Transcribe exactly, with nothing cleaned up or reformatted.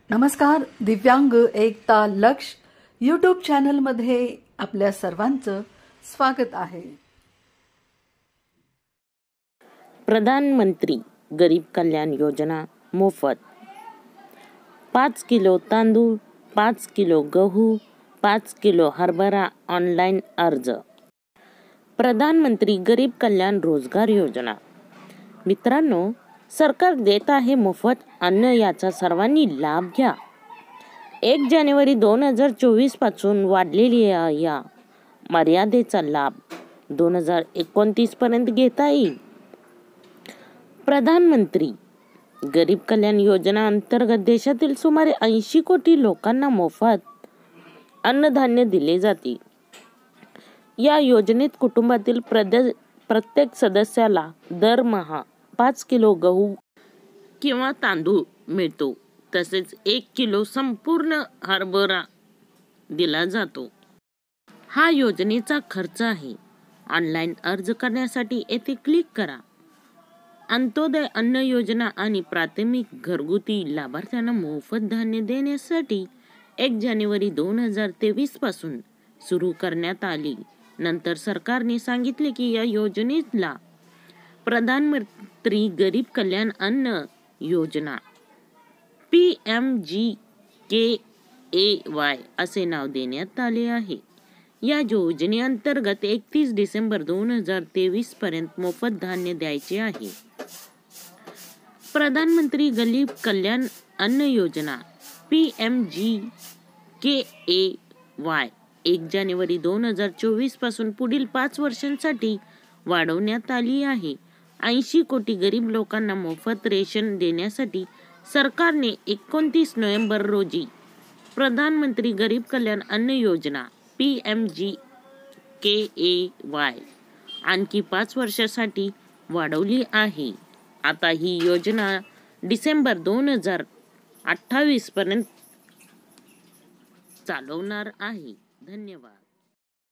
नमस्कार. दिव्यांग एकता लक्ष यूट्यूब चॅनलमध्ये आपल्या सर्वांचं स्वागत आहे. प्रधानमंत्री गरीब कल्याण योजना मोफत. पाच किलो तांदूळ, पाच किलो गहू, पाच किलो हरभरा ऑनलाईन अर्ज. प्रधानमंत्री गरीब कल्याण रोजगार योजना. मित्रांनो, सरकार देत आहे मोफत अन्न, याचा सर्वांनी लाभ घ्या. एक जानेवारी दोन हजार चोवीस पासून वाढलेली या मर्यादेचा लाभ दोन हजार एकोणतीस पर्यंत घेता येईल. प्रधानमंत्री गरीब कल्याण योजना अंतर्गत देशातील सुमारे ऐंशी कोटी लोकांना मोफत अन्नधान्य दिले जाते. या योजनेत कुटुंबातील प्रत्येक सदस्याला दरमहा पाच किलो गहू किंवा तांदूळ मिळतो. तसेच एक किलो संपूर्ण हरभरा दिला जातो. हा योजनेचा खर्च आहे. ऑनलाईन अर्ज करण्यासाठी येथे क्लिक करा. अंत्योदय अन्न योजना आणि प्राथमिक घरगुती लाभार्थ्यांना मोफत धान्य देण्यासाठी एक जानेवारी दोन हजार तेवीस पासून सुरू करण्यात आली. नंतर सरकारने सांगितले की या योजनेला प्रधानमंत्री गरीब Kalyan Anna Yojana P M G K A Y असे नाव देण्यात आले आहे. या योजनेअंतर्गत एकतीस डिसेंबर दोन हजार तेवीस पर्यंत मोफत धान्य द्यायचे आहे. प्रधानमंत्री गरीब Kalyan Anna Yojana P M G K A Y एक जानेवारी दोन हजार चोवीस पासून पुढील पाच वर्षांसाठी वाढवण्यात आली आहे. ऐंशी कोटी गरीब लोकांना मोफत रेशन देण्यासाठी सरकारने एकोणतीस नोव्हेंबर रोजी प्रधानमंत्री गरीब Kalyan Anna Yojana P M G K A Y आणखी पाच वर्षासाठी वाढवली आहे. आता ही योजना डिसेंबर दोन हजार अठ्ठावीस पर्यंत चालवणार आहे. धन्यवाद.